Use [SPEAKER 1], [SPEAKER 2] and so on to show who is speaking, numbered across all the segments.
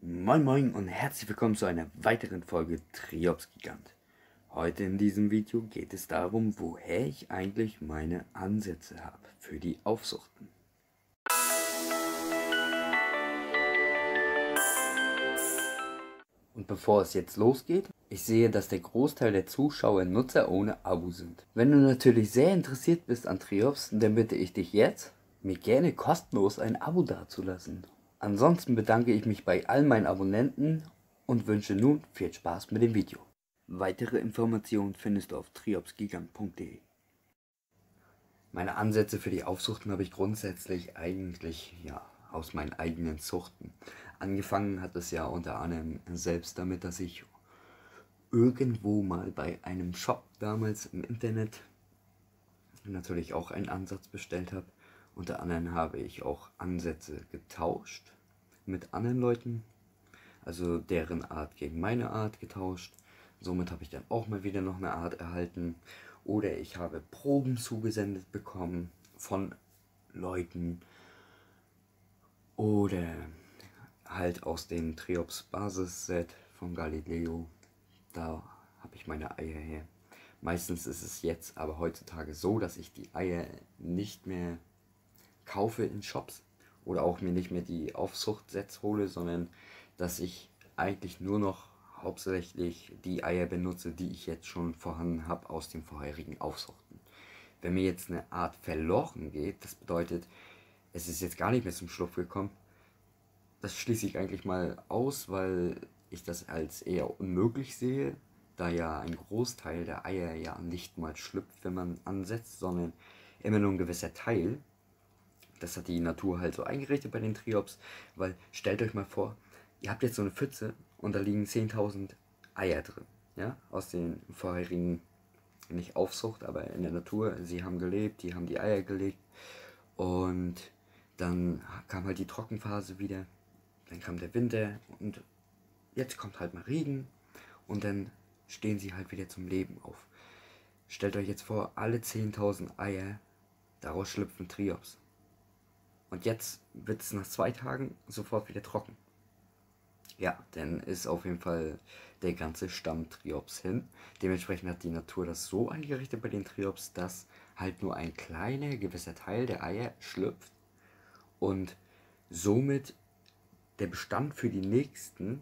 [SPEAKER 1] Moin Moin und herzlich willkommen zu einer weiteren Folge Triops Gigant. Heute in diesem Video geht es darum, woher ich eigentlich meine Ansätze habe für die Aufzuchten. Und bevor es jetzt losgeht, ich sehe, dass der Großteil der Zuschauer Nutzer ohne Abo sind. Wenn du natürlich sehr interessiert bist an Triops, dann bitte ich dich jetzt, mir gerne kostenlos ein Abo dazulassen. Ansonsten bedanke ich mich bei all meinen Abonnenten und wünsche nun viel Spaß mit dem Video. Weitere Informationen findest du auf triopsgigant.de. Meine Ansätze für die Aufzuchten habe ich grundsätzlich eigentlich aus meinen eigenen Zuchten. Angefangen hat es ja unter anderem selbst damit, dass ich irgendwo mal bei einem Shop damals im Internet natürlich auch einen Ansatz bestellt habe. Unter anderem habe ich auch Ansätze getauscht mit anderen Leuten, also deren Art gegen meine Art getauscht. Somit habe ich dann auch mal wieder noch eine Art erhalten. Oder ich habe Proben zugesendet bekommen von Leuten. Oder halt aus dem Triops Basisset von Galileo. Da habe ich meine Eier her. Meistens ist es jetzt aber heutzutage so, dass ich die Eier nicht mehr kaufe in Shops oder auch mir nicht mehr die Aufzuchtsets hole, sondern dass ich eigentlich nur noch hauptsächlich die Eier benutze, die ich jetzt schon vorhanden habe aus den vorherigen Aufzuchten. Wenn mir jetzt eine Art verloren geht, das bedeutet, es ist jetzt gar nicht mehr zum Schlupf gekommen, das schließe ich eigentlich mal aus, weil ich das als eher unmöglich sehe, da ja ein Großteil der Eier ja nicht mal schlüpft, wenn man ansetzt, sondern immer nur ein gewisser Teil. Das hat die Natur halt so eingerichtet bei den Triops, weil stellt euch mal vor, ihr habt jetzt so eine Pfütze und da liegen 10.000 Eier drin, ja, aus den vorherigen, nicht Aufzucht, aber in der Natur, sie haben gelebt, die haben die Eier gelegt und dann kam halt die Trockenphase wieder, dann kam der Winter und jetzt kommt halt mal Regen und dann stehen sie halt wieder zum Leben auf. Stellt euch jetzt vor, alle 10.000 Eier, daraus schlüpfen Triops. Und jetzt wird es nach 2 Tagen sofort wieder trocken. Ja, dann ist auf jeden Fall der ganze Stamm Triops hin. Dementsprechend hat die Natur das so eingerichtet bei den Triops, dass halt nur ein kleiner, gewisser Teil der Eier schlüpft und somit der Bestand für die nächsten,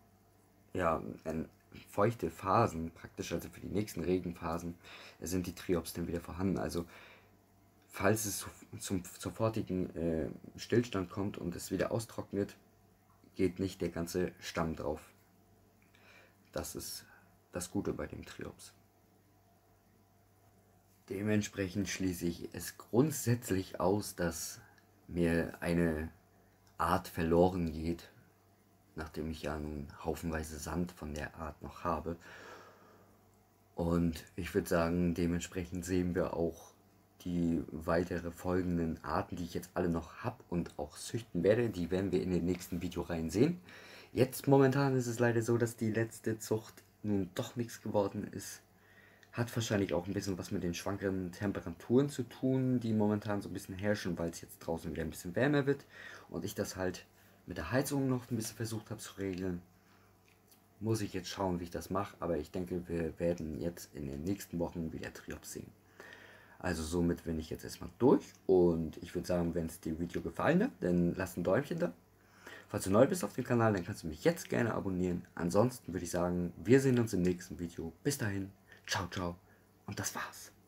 [SPEAKER 1] feuchte Phasen, praktisch also für die nächsten Regenphasen, sind die Triops dann wieder vorhanden. Also falls es zum sofortigen Stillstand kommt und es wieder austrocknet, geht nicht der ganze Stamm drauf. Das ist das Gute bei dem Triops. Dementsprechend schließe ich es grundsätzlich aus, dass mir eine Art verloren geht, nachdem ich ja nun haufenweise Sand von der Art noch habe. Und ich würde sagen, dementsprechend sehen wir auch die weitere folgenden Arten, die ich jetzt alle noch habe und auch züchten werde, die werden wir in den nächsten Videoreihen sehen. Jetzt momentan ist es leider so, dass die letzte Zucht nun doch nichts geworden ist. Hat wahrscheinlich auch ein bisschen was mit den schwankeren Temperaturen zu tun, die momentan so ein bisschen herrschen, weil es jetzt draußen wieder ein bisschen wärmer wird und ich das halt mit der Heizung noch ein bisschen versucht habe zu regeln. Muss ich jetzt schauen, wie ich das mache, aber ich denke, wir werden jetzt in den nächsten Wochen wieder Triops sehen. Also somit bin ich jetzt erstmal durch und ich würde sagen, wenn es dir Video gefallen hat, dann lass ein Däumchen da. Falls du neu bist auf dem Kanal, dann kannst du mich jetzt gerne abonnieren. Ansonsten würde ich sagen, wir sehen uns im nächsten Video. Bis dahin, ciao, ciao und das war's.